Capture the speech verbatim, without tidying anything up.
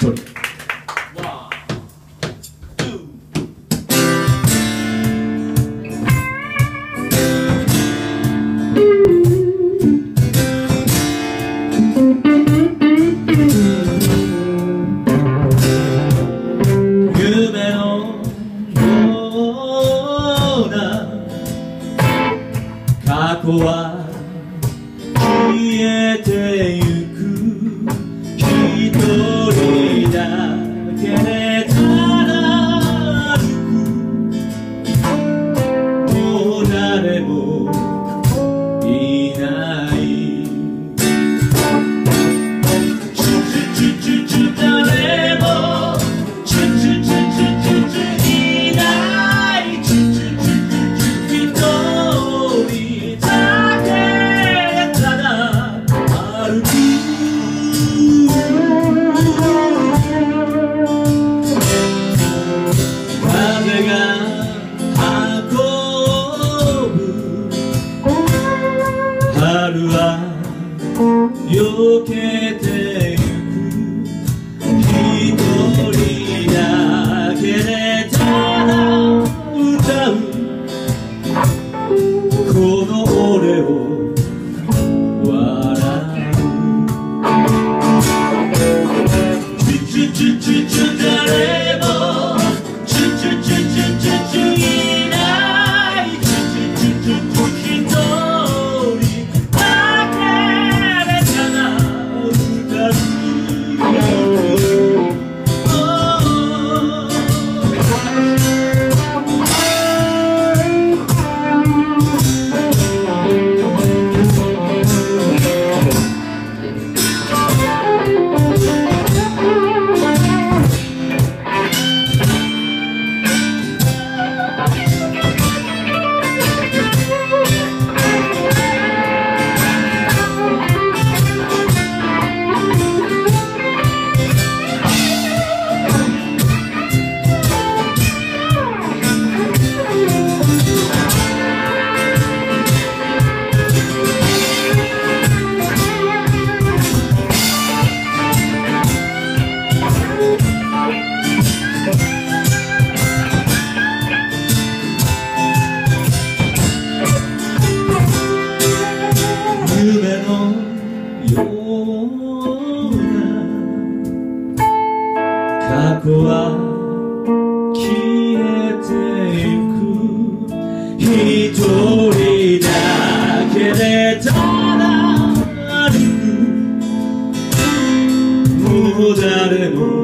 人。夢のような過去は消えてゆく、一人だけでただ歩く、もう誰もいない。チュチュチュチュチュ誰もチュチュチュチュチュチュいない。チュチュチュチュチュ一人だけでただ歩く。風が運ぶ春は避けてゆく、一人だけでただ歌う、この俺を笑う。チュチュチュチュチュ誰もチュチュチュチュチュチュいない。チュチュチュチュチュ一人だけでただ歌う。夢のような過去は消えてゆく、一人だけでただ歩く、もう誰も